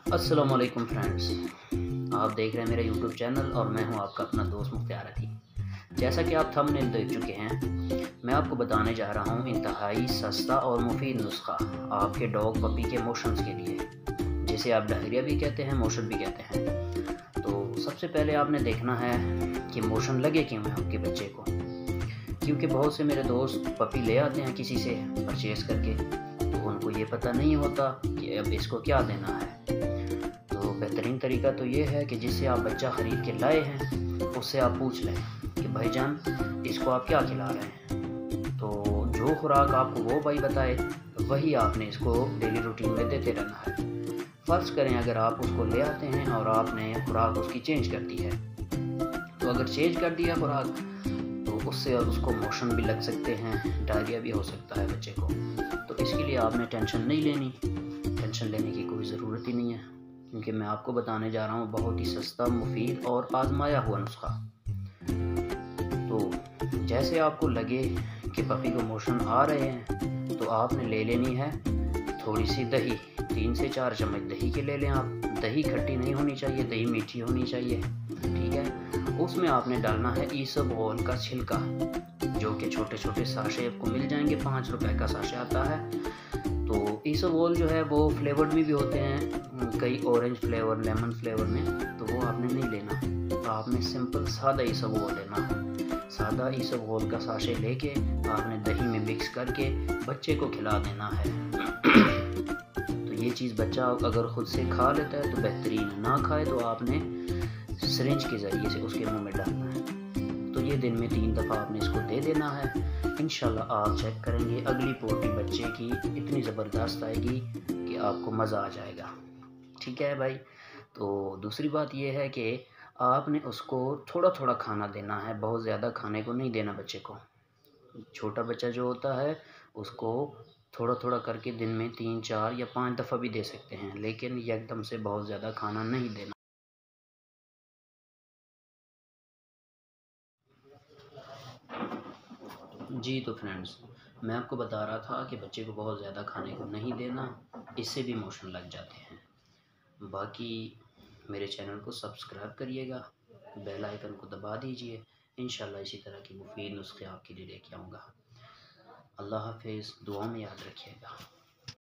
अस्सलाम वालेकुम फ्रेंड्स, आप देख रहे हैं मेरा यूट्यूब चैनल और मैं हूं आपका अपना दोस्त मुख्तार अली। जैसा कि आप थंबनेल देख चुके हैं, मैं आपको बताने जा रहा हूं इंतहाई सस्ता और मुफीद नुस्खा आपके डॉग पपी के मोशंस के लिए, जिसे आप डायरिया भी कहते हैं, मोशन भी कहते हैं। तो सबसे पहले आपने देखना है कि मोशन लगे क्यों हैं आपके बच्चे को, क्योंकि बहुत से मेरे दोस्त पपी ले आते हैं किसी से परचेज़ करके, तो उनको ये पता नहीं होता कि अब इसको क्या देना है। तो बेहतरीन तरीका तो ये है कि जिससे आप बच्चा ख़रीद के लाए हैं उससे आप पूछ लें कि भाईजान इसको आप क्या खिला रहे हैं। तो जो खुराक आपको वो भाई बताए वही आपने इसको डेली रूटीन में देते रहना है। फ़र्ज़ करें अगर आप उसको ले आते हैं और आपने खुराक उसकी चेंज कर दी है, तो अगर चेंज कर दिया खुराक तो उससे उसको मोशन भी लग सकते हैं, डायरिया भी हो सकता है बच्चे को। तो इसके लिए आपने टेंशन नहीं लेनी, टेंशन लेने की कोई ज़रूरत ही नहीं है, क्योंकि मैं आपको बताने जा रहा हूँ बहुत ही सस्ता, मुफीद और आजमाया हुआ नुस्खा। तो जैसे आपको लगे कि पपी को मोशन आ रहे हैं तो आपने ले लेनी है थोड़ी सी दही, 3 से 4 चम्मच दही के ले लें आप। दही खट्टी नहीं होनी चाहिए, दही मीठी होनी चाहिए, ठीक है। उसमें आपने डालना है ईसबगोल का छिलका, जो कि छोटे छोटे साशे आपको मिल जाएंगे, 5 रुपए का साशे आता है। तो ईसबगोल जो है वो फ्लेवर्ड में भी होते हैं, कई ऑरेंज फ्लेवर, लेमन फ्लेवर में, तो वो आपने नहीं लेना। आपने सिंपल सादा ईसबगोल लेना है। सादा ईसबगोल का साशे लेके आपने दही में मिक्स करके बच्चे को खिला देना है। तो ये चीज़ बच्चा अगर ख़ुद से खा लेता है तो बेहतरीन है, ना खाए तो आपने सिरिंज के ज़रिए से उसके मुंह में डालना है। तो ये दिन में 3 दफ़ा आपने इसको दे देना है। इंशाल्लाह आप चेक करेंगे अगली पोटी बच्चे की इतनी ज़बरदस्त आएगी कि आपको मज़ा आ जाएगा, ठीक है भाई। तो दूसरी बात ये है कि आपने उसको थोड़ा थोड़ा खाना देना है, बहुत ज़्यादा खाने को नहीं देना बच्चे को। छोटा बच्चा जो होता है उसको थोड़ा थोड़ा करके दिन में 3, 4 या 5 दफ़ा भी दे सकते हैं, लेकिन एकदम से बहुत ज़्यादा खाना नहीं देना। जी तो फ्रेंड्स, मैं आपको बता रहा था कि बच्चे को बहुत ज़्यादा खाने को नहीं देना, इससे भी मोशन लग जाते हैं। बाकी मेरे चैनल को सब्सक्राइब करिएगा, बेल आइकन को दबा दीजिए। इंशाल्लाह इसी तरह की मुफीद नुस्खे आपके लिए लेके आऊँगा। अल्लाह हाफिज़, दुआ में याद रखिएगा।